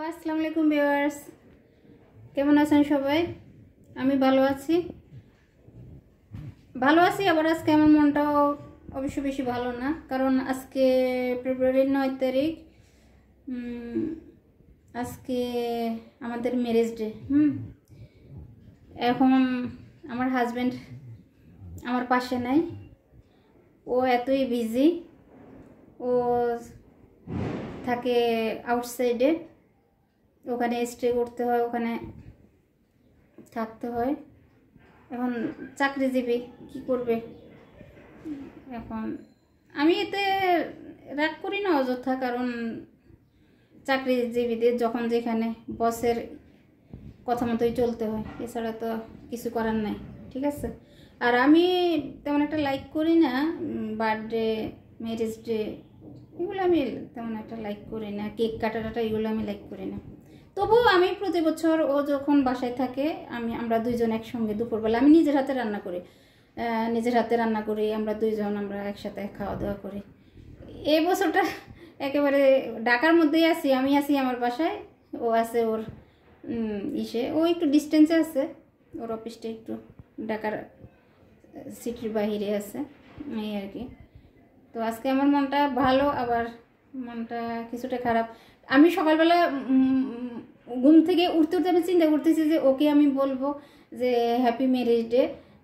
আসসালামু আলাইকুম ভিউয়ার্স, কেমন আছেন সবাই? আমি ভালো আছি। আবার আজকে আমার মনটাও অবশ্য বেশি ভালো না, কারণ আজকে ফেব্রুয়ারির 9 তারিখ। আজকে আমাদের ম্যারেজ ডে। এখন আমার হাজব্যান্ড আমার পাশে নাই, ও এতই বিজি, ও থাকে আউটসাইডে, ওখানে স্টে করতে হয়, ওখানে থাকতে হয়। এখন চাকরিজীবী, কি করবে? এখন আমি এতে রাগ করি না অযথা, কারণ চাকরিজীবীদের যখন যেখানে বসের কথা মতোই চলতে হয়, এছাড়া তো কিছু করার নাই, ঠিক আছে। আর আমি তেমন একটা লাইক করি না বার্থডে, ম্যারেজ ডে, এগুলো আমি তেমন একটা লাইক করি না। কেক কাটা এগুলো আমি লাইক করি না। তবুও আমি প্রতি বছর ও যখন বাসায় থাকে, আমরা দুইজন একসঙ্গে দুপুরবেলা, আমি নিজের হাতে রান্না করি, আমরা দুইজন একসাথে খাওয়া দাওয়া করি। এই বছরটা একেবারে ঢাকার মধ্যেই আছি, আমি আছি আমার বাসায়, ও আছে ওর ও একটু ডিস্টেন্সে আছে, ওর অফিসটা একটু ঢাকার সিটির বাহিরে আছে, এই আর কি। তো আজকে আমার মনটা ভালো, আবার মনটা কিছুটা খারাপ। আমি সকালবেলা ঘুম থেকে উঠতে আমি চিন্তা করতেছি যে ওকে আমি বলবো যে হ্যাপি ম্যারেজ ডে।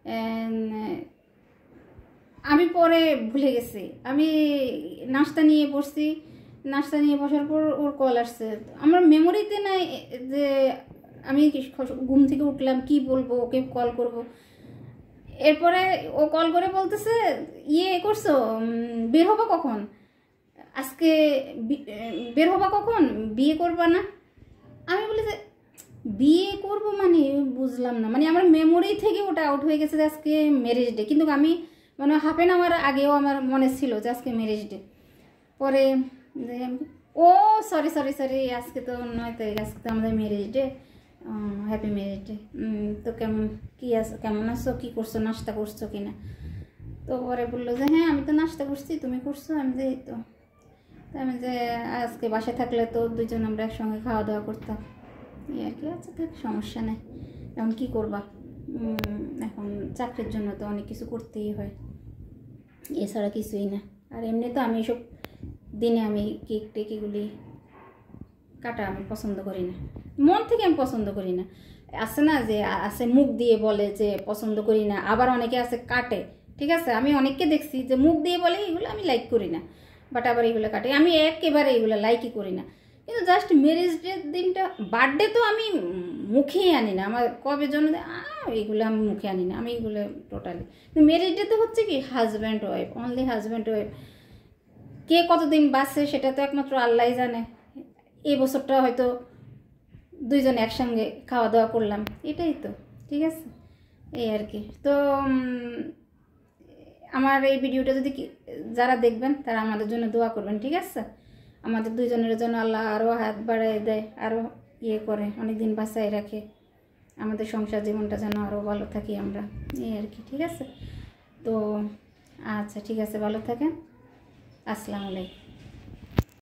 আমি পরে ভুলে গেছি, আমি নাস্তা নিয়ে বসার পর ওর কল আসছে। আমার মেমোরিতে নাই যে আমি ঘুম থেকে উঠলাম কি বলবো, ওকে কল করব। এরপরে ও কল করে বলতেছে, করছো, বের হবা কখন? আজকে বের হবা কখন? বিয়ে করবা না? আমি বলি যে বিয়ে করব মানে বুঝলাম না, মানে আমার মেমোরি থেকে ওটা আউট হয়ে গেছে যে আজকে ম্যারেজ ডে। কিন্তু আমি মানে হাফ অ্যান আওয়ার আগেও আমার মনে ছিল যে আজকে ম্যারেজ ডে। পরে ও সরি, আজকে তো 9 তারিখ, আজকে তো আমাদের marriage day, happy marriage day. তো কেমন আছো, কি করছো, নাস্তা করছো কিনা? তো পরে বললো যে হ্যাঁ আমি তো নাস্তা করছি, তুমি করছো? আমি যে তো আমি যে আজকে বাসায় থাকলে তো দুজন আমরা একসঙ্গে খাওয়া দাওয়া করতাম, এই আর কি। আচ্ছা থাক, সমস্যা নেই। এখন কী করবা, এখন চাকরির জন্য তো অনেক কিছু করতেই হয়, এছাড়া কিছুই না। আর এমনি তো আমি এসব দিনে আমি কেক টেক এগুলি কাটা আমি পছন্দ করি না, মন থেকে আমি পছন্দ করি না। আছে না যে আছে মুখ দিয়ে বলে যে পছন্দ করি না, আবার অনেকে আছে কাটে, ঠিক আছে। আমি অনেককে দেখছি যে মুখ দিয়ে বলে এগুলো আমি লাইক করি না, বাট আবার এগুলো কাটে, আমি একেবারে এগুলো লাইকই করি না। কিন্তু জাস্ট ম্যারেজ ডে দিনটা, বার্থডে তো আমি মুখেই আনি না, আমার কবে জন্মদিন এইগুলো আমি মুখে আনি না, আমি এগুলো টোটালি। কিন্তু ম্যারেজ ডে তো হচ্ছে কি husband wife, only husband wife, কে কতদিন বাঁচছে সেটা তো একমাত্র আল্লাহই জানে। এই বছরটা হয়তো দুইজন একসঙ্গে খাওয়া দাওয়া করলাম, এটাই তো, ঠিক আছে, এই আর কি। তো আমার এই ভিডিওটা যদি যারা দেখবেন তারা আমাদের জন্য দোয়া করবেন, ঠিক আছে। আমাদের দুইজনের জন্য আল্লাহ আরও হাত বাড়ায় দেয়, আরও করে, অনেক দিন বাঁচায় রাখে, আমাদের সংসার জীবনটা যেন আরও ভালো থাকি আমরা, এই আর কি, ঠিক আছে। তো আচ্ছা ঠিক আছে, ভালো থাকেন, আসসালামু আলাইকুম।